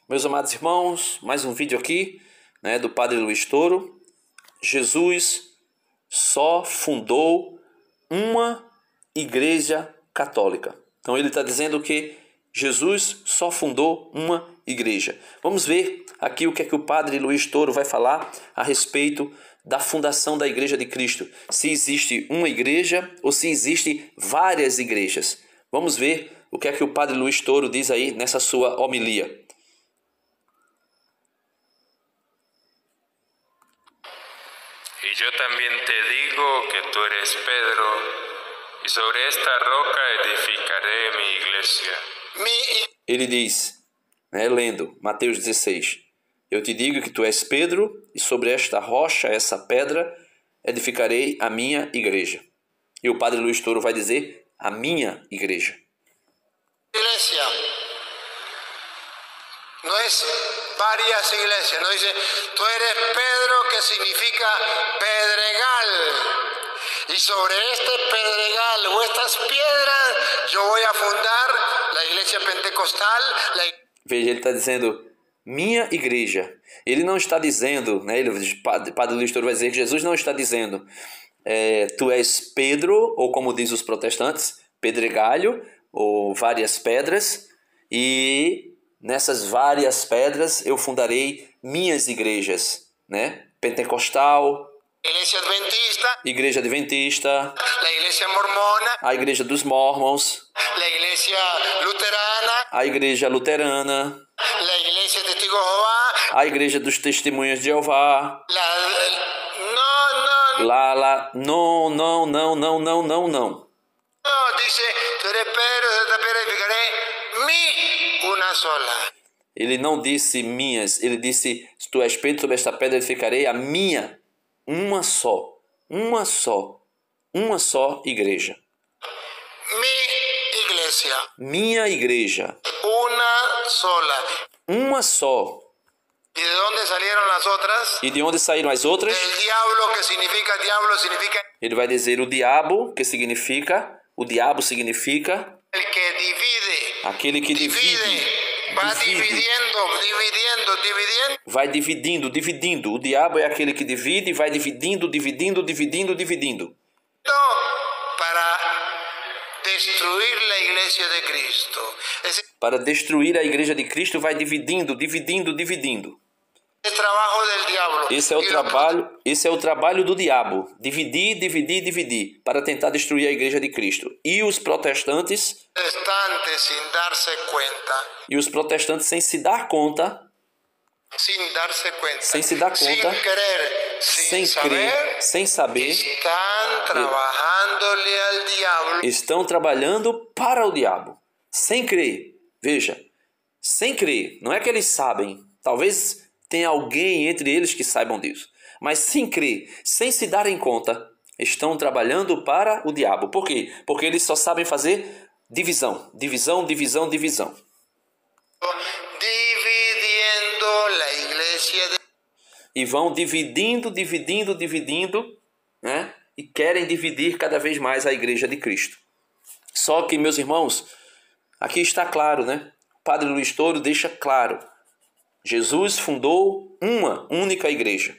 Meus amados irmãos, mais um vídeo aqui, do Padre Luiz Toro. Jesus só fundou uma igreja católica. Então ele está dizendo que Jesus só fundou uma igreja. Vamos ver aqui o que é que o Padre Luiz Toro vai falar a respeito da fundação da Igreja de Cristo. Se existe uma igreja ou se existe várias igrejas. Vamos ver o que é que o Padre Luiz Toro diz aí nessa sua homilia. Y yo también te digo que tú eres Pedro, y sobre esta roca edificaré mi iglesia. Ele diz, lendo Mateus 16, eu te digo que tu és Pedro, e sobre esta rocha, essa pedra, edificarei a minha igreja. E o Padre Luiz Toro vai dizer, a minha igreja. Iglesia. No es varias iglesias, no dice, tú eres Pedro, que significa pedregal, y sobre este pedregal o estas piedras yo voy a fundar la iglesia pentecostal. Veja, ele está dizendo, minha igreja. Ele não está dizendo, Padre Luiz Toro vai dizer que Jesus não está dizendo, tu és Pedro, ou como diz os protestantes, pedregalho, ou várias pedras, e nessas várias pedras eu fundarei minhas igrejas, Pentecostal, Igreja Adventista, a Igreja dos Mormons, a Igreja Luterana, a Igreja dos Testemunhas de Jeová. Não. Dice, tú eres Pedro, de esta piedra edificaré mi una sola. Ele não disse minhas, ele disse, se tu és Pedro, sobre esta pedra edificarei a minha, uma só igreja. Mi iglesia. Minha igreja. Una sola. Uma só. ¿Y de dónde salieron las otras? E de onde saíram as outras? El diablo, que significa diablo, significa... Ele vai dizer o diabo, que significa... O diabo significa... El que divide. Aquele que divide. Va dividiendo. Vai dividindo. O diabo é aquele que divide e vai dividindo. Para destruir la iglesia de Cristo. Para destruir a igreja de Cristo, vai dividindo. Esse é o trabalho do diabo. Dividir, para tentar destruir a igreja de Cristo. E os protestantes, sem se dar conta, sem crer, sem saber, estão trabalhando para o diabo. Sem crer. Veja, sem crer. Não é que eles sabem. Talvez tenha alguém entre eles que saibam disso. Mas sem crer, sem se darem conta, estão trabalhando para o diabo. Por quê? Porque eles só sabem fazer divisão. E vão dividindo, e querem dividir cada vez mais a igreja de Cristo. Só que, meus irmãos, aqui está claro, O Padre Luiz Toro deixa claro. Jesus fundou uma única igreja.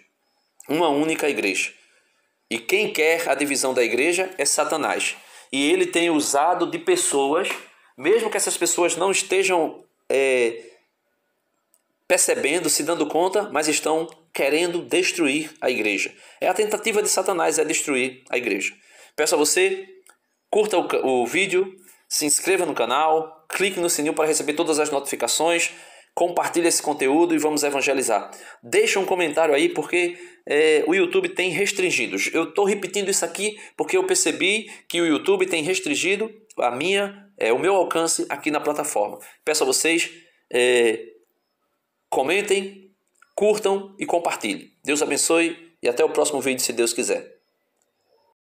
E quem quer a divisão da igreja é Satanás. E ele tem usado de pessoas, mesmo que essas pessoas não estejam percebendo, se dando conta, mas estão querendo destruir a igreja. É a tentativa de Satanás, destruir a igreja. Peço a você, curta o vídeo, se inscreva no canal, clique no sininho para receber todas as notificações, compartilhe esse conteúdo e vamos evangelizar. Deixa um comentário aí porque o YouTube tem restringido. Eu estou repetindo isso aqui porque eu percebi que o YouTube tem restringido o meu alcance aqui na plataforma. Peço a vocês, comentem, curtam e compartilhem. Deus abençoe e até o próximo vídeo, se Deus quiser.